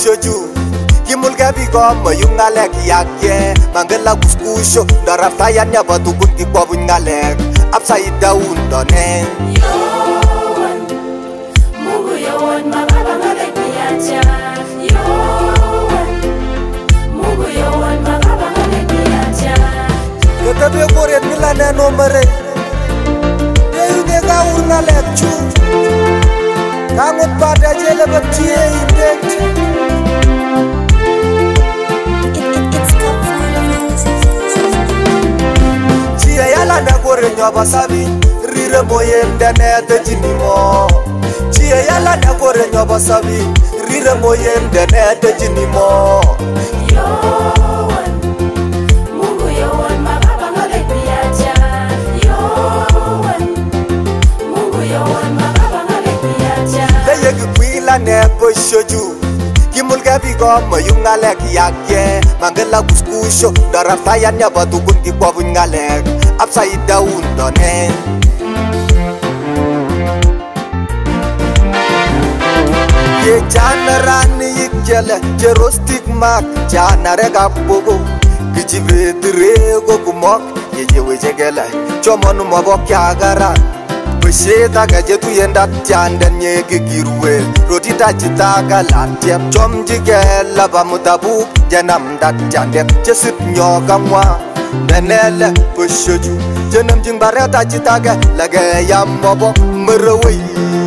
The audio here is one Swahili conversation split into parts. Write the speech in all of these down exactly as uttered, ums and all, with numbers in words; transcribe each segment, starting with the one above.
poshoju Kimulga bigo mayung ngalek yake Mangala kuskusho Daraftayan nya batukun kipabun ngalek Upside down donen Yowan Mungu yowan mababa ngalek niacha Yowan Mungu yowan mababa ngalek niacha Ketabe koret milane nomere Deyu nega ur ngalek chu Kangot pada jele batie indek Yala na gore nyoba sabi rire moyende ne te jinimo Chia yala na gore nyoba sabi rire moyende ne te jinimo Yowan Mungu yowan mababa ngalek niacha Yowan Mungu yowan mababa ngalek niacha Leye kukwila ne poshoju Kimulga bigo mayung ngalek yake Mangala kuskusho Daraftayan nya batukun kipabun ngalek Upside down donen Ye janarani yikjele Jero stigmak Janare kapogo Kijibe dirego kumok Ye jewe jegele Chomonu mabok yagaran Besheta gajetu yendat janden ye gigirwe Rotita jitaka latiep Chom jigela bamutabuk Janam dat jandep Jesit nyoga mwa Nenele poshoju Jenam jing bareta jitake Lage yam bobo merewe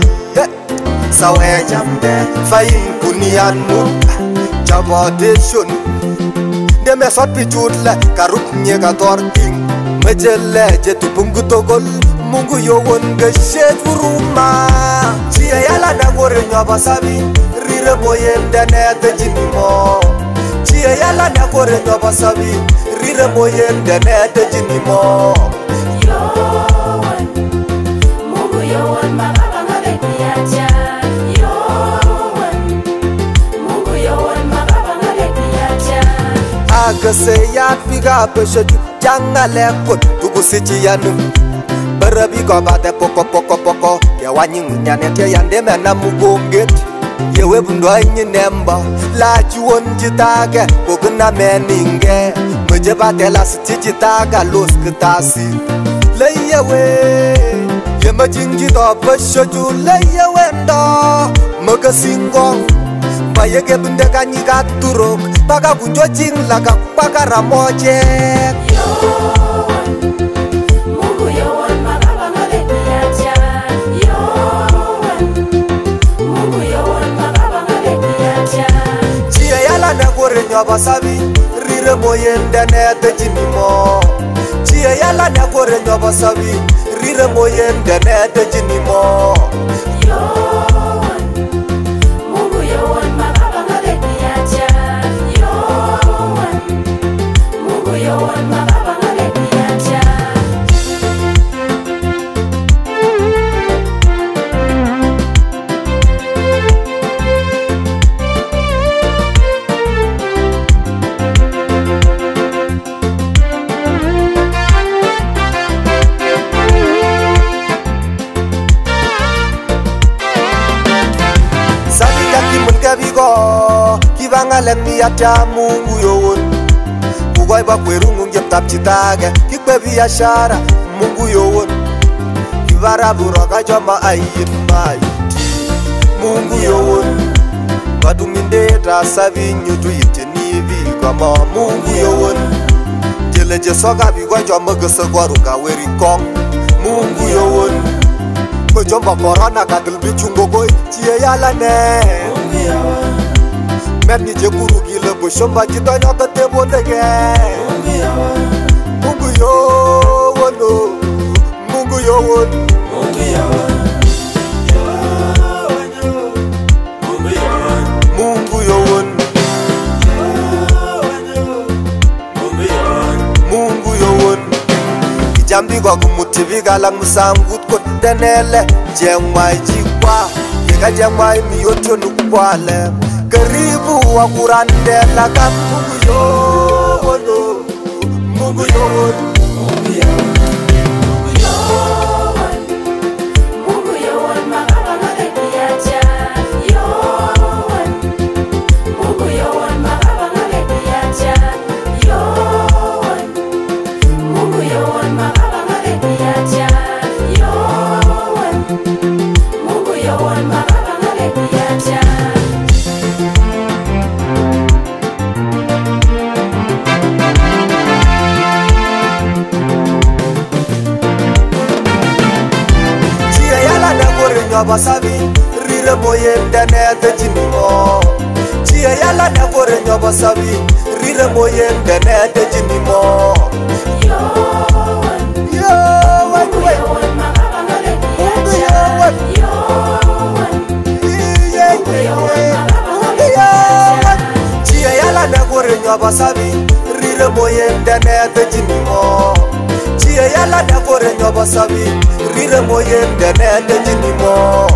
Sawe jamde Fayin kunian mu Jabodeshun Deme sot pichut le Karut nye katorting Mejele jetu pungu togol Mungu yowon geshet uruma Chia yala na gore nyoba sabi Rire moyende ne te jinimo Chia yala na gore nyoba sabi Rire moyende ne te jinimo Yowan Mungu yowan mababa ngalek niacha Yowan Mungu yowan mababa ngalek niacha Agase yat piga peshoju Jangale kot tugusichi yanu Barabi ko bate poko poko poko Ya wanying nyane te yande mena mugonget Yewe bundo inyi nemba La juon jitage Koguna meninge Meje bate la siti jitaga Los ketasi Leyewe Yema jingi do peshoju Leyewe ndo Mega singong Bayege bunde kanyi gaturok Baga kunjo jing laga Baga ramojek Yowan Mungu yowan mababa ngalek niacha Yowan Mungu yowan mababa ngalek niacha Chia yala na gore nyoba sabi Rire moyende ne te jinimo Chia yala na gore nyoba sabi Rire moyende ne te jinimo Yowan Mungu yowan mababa ngalek niacha Yowan Mungu yowan mababa ngalek niacha Bigo kibangale miyata Mungu yowon Kugoi ba kwerungu ngeptap chitage Kikwe biashara Mungu yowon Kibara buroka joma ayin maiti Mungu yowon Baduminde rasabi nyutu yitini bigo ma Mungu yowon Jeleje soga bigo joma gese gwaruka weri kong Mungu yowon Kojomba korona kadil bichungo koi Chie yala ne Merni je kuru gile boshomba jito nyoka tebo ndege Mungu yowon Mungu yowon Mungu yowon Mungu yowon Mungu yowon Kijambi kwa kumutivi gala musangut kot denele Jengwai jikwa Yega jengwai miyoto nukwale Karibu wa kurandela ka Mungu yowon Mungu yowon Mungu yowon Mungu yowan mababa ngalek niacha Yowan nyoba sabi rire moyen dene te jinimo chia yala na gore nyoba sabi rire moyen dene te jinimo yo yo wan wan makabangale yo wan yo wan chia yala na gore nyoba sabi rire moyen dene te jinimo chia yala na gore nyoba sabi rire moyen dene te jinimo